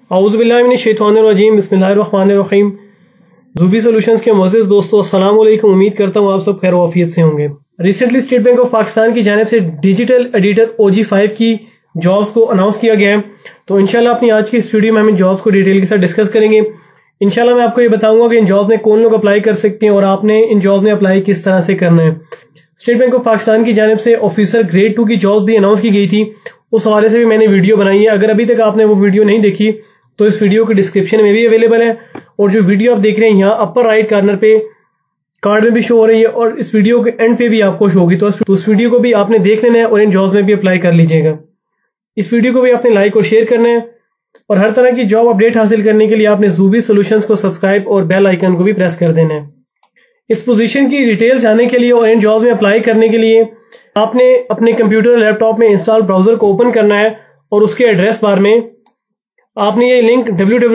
औज़ुबिल्लाहिमिनश्शैतानिर्रजीम बिस्मिल्लाहिर्रहमानिर्रहीम। ज़ूबी सॉल्यूशंस के मोअज़्ज़िज़ दोस्तों, अस्सलाम वालेकुम। उम्मीद करता हूँ आप सब खैर वाफियत से होंगे। Recently State Bank of Pakistan की जानिब से डिजिटल एडिटर OG5 की जॉब्स को अनाउंस किया गया है। तो इंशाल्लाह अपनी आज की इस वीडियो में हम इन जॉब्स को डिटेल के साथ डिस्कस करेंगे। इंशाल्लाह मैं आपको ये बताऊंगा कि इन जॉब्स में कौन लोग अप्लाई कर सकते हैं और आपने इन जॉब्स में अप्लाई किस तरह से करना है। स्टेट बैंक ऑफ पाकिस्तान की जानिब से ऑफिसर ग्रेड 2 की जॉब्स भी अनाउंस की गई थी, उस हवाले से भी मैंने वीडियो बनाई है। अगर अभी तक आपने वो वीडियो नहीं देखी तो इस वीडियो के डिस्क्रिप्शन में भी अवेलेबल है, और जो वीडियो आप देख रहे हैं यहाँ अपर राइट कॉर्नर पे कार्ड में भी शो हो रही है और इस वीडियो के एंड पे भी आपको शो होगी। तो उस वीडियो को भी आपने देख लेना है और इन जॉब्स में भी अप्लाई कर लीजिएगा। इस वीडियो को भी आपने लाइक और शेयर करना है, और हर तरह की जॉब अपडेट हासिल करने के लिए आपने ज़ूबी सॉल्यूशंस को सब्सक्राइब और बेल आइकन को भी प्रेस कर देना है। इस पोजीशन की डिटेल्स जानने के लिए और इन जॉब्स में अप्लाई करने के लिए आपने अपने कंप्यूटर लैपटॉप में इंस्टॉल ब्राउजर को ओपन करना है, और उसके एड्रेस बार में आपने ये लिंक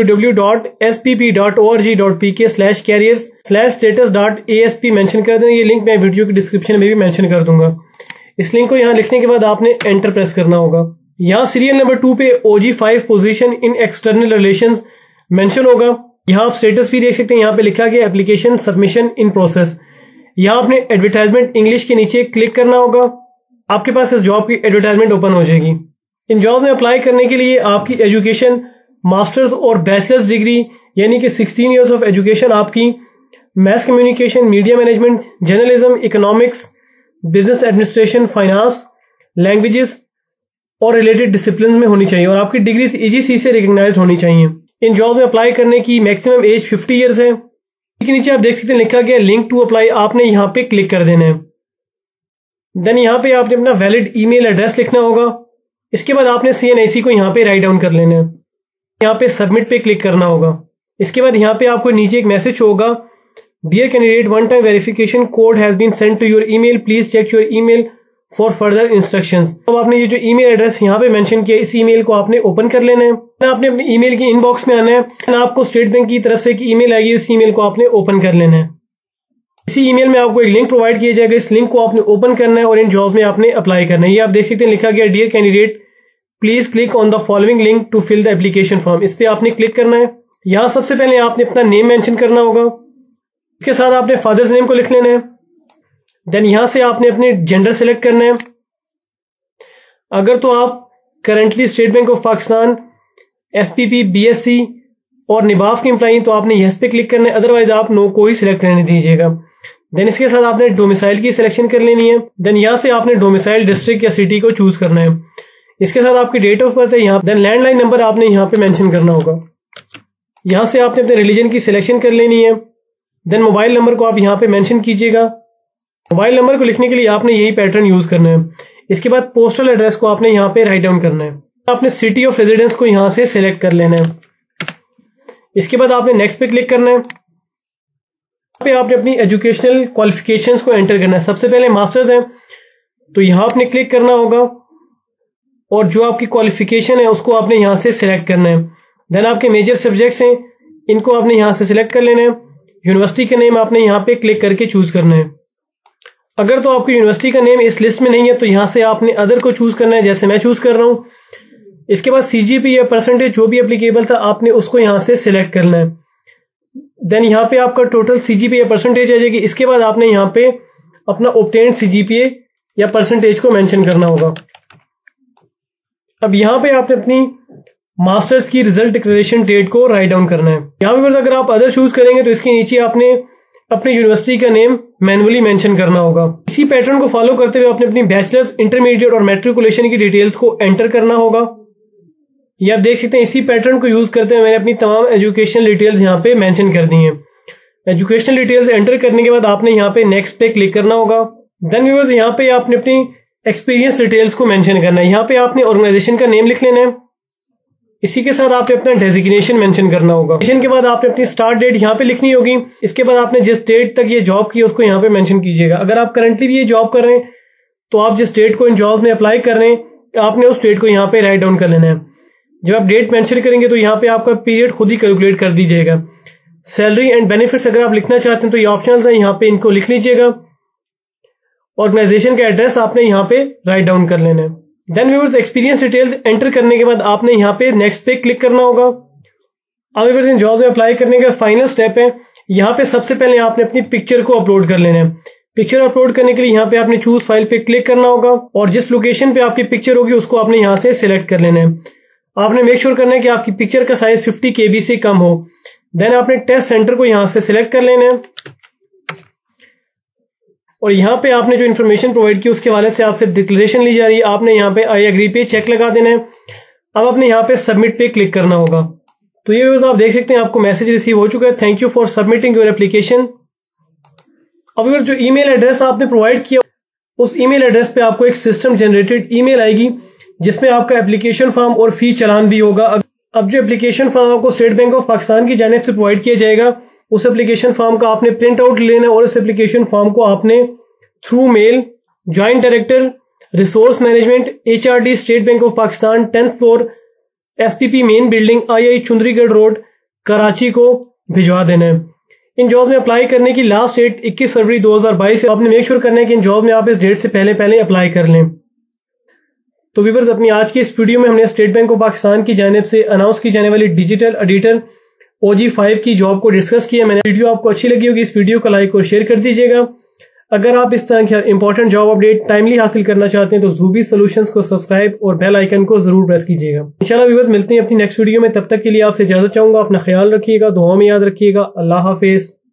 www.spp.org.pk/careers/status.asp मेंशन कर देना। ये लिंक मैं वीडियो की डिस्क्रिप्शन में भी मेंशन कर दूंगा। इस लिंक को यहाँ लिखने के बाद आपने एंटर प्रेस करना होगा। यहाँ सीरियल नंबर 2 पे OG5 position in external relations mention होगा। यहाँ आप स्टेटस भी देख सकते हैं, यहाँ पे लिखा गया एप्लीकेशन सबमिशन इन प्रोसेस। यहाँ आपने एडवर्टाइजमेंट इंग्लिश के नीचे क्लिक करना होगा, आपके पास इस जॉब की एडवर्टाइजमेंट ओपन हो जाएगी। इन जॉब्स में अप्लाई करने के लिए आपकी एजुकेशन मास्टर्स और बैचलर्स डिग्री यानी कि 16 इयर्स ऑफ एजुकेशन आपकी mass communication, media management, journalism, economics, business administration, finance, languages और रिलेटेड डिसिप्लिन में होनी चाहिए, और आपकी डिग्री EGC से रिकॉग्नाइज्ड होनी चाहिए। इन जॉब्स में अप्लाई करने की मैक्सिमम एज 50 ईयर्स है। इसके नीचे आप देख सकते हैं लिखा गया लिंक टू अप्लाई, आपने यहाँ पे क्लिक कर देना है। देन यहाँ पे आपने अपना वैलिड ईमेल एड्रेस लिखना होगा। इसके बाद आपने CNIC को यहाँ पे राइट डाउन कर लेना है। यहाँ पे सबमिट पे क्लिक करना होगा। इसके बाद यहाँ पे आपको नीचे एक मैसेज होगा, dear candidate, one time verification code has been send to your email, please check your email for further instructions. अब आपने ये जो ईमेल एड्रेस यहाँ पे मेंशन किया, इस ईमेल को आपने ओपन कर लेना है। आपने अपने ईमेल की इनबॉक्स में आना है, आपको स्टेट बैंक की तरफ से एक ईमेल आएगी, उस ईमेल को आपने ओपन कर लेना है। इसी ईमेल में आपको एक लिंक प्रोवाइड किया जाएगा, इस लिंक को आपने ओपन करना है और इन जॉब्स में आपने अप्लाई करना है। ये आप देख सकते हैं लिखा गया, dear candidate please click on the following link to fill the application form. इस पे आपने क्लिक करना है। यहाँ सबसे पहले आपने अपना नेम मेंशन करना होगा, इसके साथ आपने फादर्स नेम को लिख लेना है। देन यहाँ से आपने अपने जेंडर सेलेक्ट करना है। अगर तो आप currently State Bank of Pakistan SPP, BSc और निबाफ के एम्प्लॉई तो आपने यस पे क्लिक करना है, अदरवाइज आप नो को ही सिलेक्ट करने दीजिएगा। देन इसके साथ आपने डोमिसाइल की सिलेक्शन कर लेनी है। देन यहाँ से आपने डोमिसाइल डिस्ट्रिक्ट या सिटी को चूज करना है। इसके साथ आपकी डेट ऑफ बर्थ है यहाँ। देन लैंडलाइन नंबर आपने यहाँ पे मेंशन करना होगा। यहाँ से आपने अपने रिलीजन की सिलेक्शन कर लेनी है। देन मोबाइल नंबर को आप यहाँ पे मेंशन कीजिएगा। मोबाइल नंबर को लिखने के लिए आपने यही पैटर्न यूज करना है। इसके बाद पोस्टल एड्रेस को आपने यहाँ पे राइट डाउन करना है। आपने सिटी ऑफ रेजिडेंस को यहाँ से सिलेक्ट कर लेना है। इसके बाद आपने नेक्स्ट पे क्लिक करना है। यहाँ पे आपने अपनी एजुकेशनल क्वालिफिकेशंस को एंटर करना है। सबसे पहले मास्टर्स है तो यहाँ आपने क्लिक करना होगा, और जो आपकी क्वालिफिकेशन है उसको आपने यहाँ से सिलेक्ट करना है। देन आपके मेजर सब्जेक्ट्स हैं, इनको आपने यहाँ से सिलेक्ट कर लेना है। यूनिवर्सिटी का नेम आपने यहाँ पे क्लिक करके चूज करना है। अगर तो आपकी यूनिवर्सिटी का नेम इस लिस्ट में नहीं है तो यहाँ से आपने अदर को चूज करना है, जैसे मैं चूज कर रहा हूँ। इसके बाद CGP या परसेंटेज जो भी एप्लीकेबल था आपने उसको यहाँ से सिलेक्ट करना है। देन यहाँ पे आपका टोटल CGPA या परसेंटेज आ जाएगी। इसके बाद आपने यहाँ पे अपना ऑब्टेन्ड CGPA या परसेंटेज को मेंशन करना होगा। अब यहाँ पे आपने अपनी मास्टर्स की रिजल्ट डिक्लेरेशन डेट को राइट डाउन करना है। यहाँ पे अगर आप अदर चूज करेंगे तो इसके नीचे आपने अपने यूनिवर्सिटी का नेम मैनुअली मेंशन करना होगा। इसी पैटर्न को फॉलो करते हुए आपने अपनी बैचलर्स, इंटरमीडिएट और मैट्रिकुलेशन की डिटेल्स को एंटर करना होगा। ये आप देख सकते हैं, इसी पैटर्न को यूज करते हुए मैंने अपनी तमाम एजुकेशनल डिटेल्स यहाँ पे मेंशन कर दी हैं। एजुकेशनल डिटेल्स एंटर करने के बाद आपने यहाँ पे नेक्स्ट पे क्लिक करना होगा। देन व्यूअर्स यहाँ पे आपने अपनी एक्सपीरियंस डिटेल्स को मेंशन करना है। यहाँ पे आपने ऑर्गेनाइजेशन का नेम लिख लेना है। इसी के साथ आपने अपना डेजिग्नेशन मेंशन करना होगा। डेजिग्नेशन के बाद आपने अपनी स्टार्ट डेट यहाँ पे लिखनी होगी। इसके बाद आपने जिस डेट तक ये जॉब की उसको यहाँ पे मेंशन कीजिएगा। अगर आप करंटली भी ये जॉब कर रहे हैं तो आप जिस डेट को इन जॉब में अप्लाई कर रहे हैं आपने उस डेट को यहाँ पे राइट डाउन कर लेना है। जब आप डेट मेंशन करेंगे तो यहाँ पे आपका पीरियड खुद ही कैलकुलेट कर दीजिएगा। सैलरी एंड बेनिफिट्स अगर आप लिखना चाहते हैं तो ये ऑप्शंस है, यहाँ पे इनको लिख लीजिएगा। ऑर्गेनाइजेशन का एड्रेस आपने यहाँ पे राइट डाउन कर लेना है। Then viewers experience details enter करने के बाद आपने यहाँ पे नेक्स्ट पे क्लिक करना होगा। अब व्यूअर्स इन जॉब्स में अप्लाई करने का फाइनल स्टेप है, यहाँ पे सबसे पहले आपने अपनी पिक्चर को अपलोड कर लेना है। पिक्चर अपलोड करने के लिए यहाँ पे आपने चूज फाइल पे क्लिक करना होगा और जिस लोकेशन पे आपकी पिक्चर होगी उसको आपने यहाँ से सिलेक्ट कर लेना है। आपने मेक श्योर करना है कि आपकी पिक्चर का साइज 50 KB से कम हो। देन आपने टेस्ट सेंटर को यहाँ से सिलेक्ट कर लेना है और यहाँ पे आपने जो इन्फॉर्मेशन प्रोवाइड की उसके हवाले से आपसे डिक्लेरेशन ली जा रही है। आपने यहाँ पे आई एग्री पे चेक लगा देना है। अब आपने यहाँ पे सबमिट पे क्लिक करना होगा। तो ये व्यूअर्स आप देख सकते हैं आपको मैसेज रिसीव हो चुका है, thank you for submitting your application. अब व्यूअर्स जो ईमेल एड्रेस आपने प्रोवाइड किया उस ईमेल एड्रेस पे आपको एक सिस्टम जनरेटेड ईमेल आएगी जिसमें आपका एप्लीकेशन फॉर्म और फी चालान भी होगा। अब जो एप्लीकेशन फॉर्म आपको स्टेट बैंक ऑफ पाकिस्तान की जानिब से प्रोवाइड किया जाएगा उस एप्लीकेशन फॉर्म का आपने प्रिंट आउट लेना है और उस एप्लीकेशन फॉर्म को आपने through mail joint director resource management HRD State Bank of Pakistan 10th floor SPP main building II Chundrigar road Karachi को भिजवा देना है। इन जॉब्स में अप्लाई करने की लास्ट डेट 21 फरवरी 2022 है। आपने मेक श्योर करना है कि इन जॉब्स में आप इस डेट से पहले अप्लाई कर लें। तो व्यूअर्स अपनी आज की इस वीडियो में हमने स्टेट बैंक ऑफ पाकिस्तान की जानिब से अनाउंस की जाने वाली डिजिटल एडिटर OG5 की जॉब को डिस्कस किया। मैंने वीडियो आपको अच्छी लगी होगी, इस वीडियो को लाइक और शेयर कर दीजिएगा। अगर आप इस तरह की इंपॉर्टेंट जॉब अपडेट टाइमली हासिल करना चाहते हैं तो ज़ूबी सॉल्यूशंस को सब्सक्राइब और बेल आइकन को जरूर प्रेस कीजिएगा। इंशाल्लाह व्यूअर्स मिलते हैं अपनी नेक्स्ट वीडियो में, तब तक के लिए आपसे इजाजत चाहूंगा। अपना ख्याल रखिएगा, दुआ में याद रखिएगा। अल्लाह हाफिज।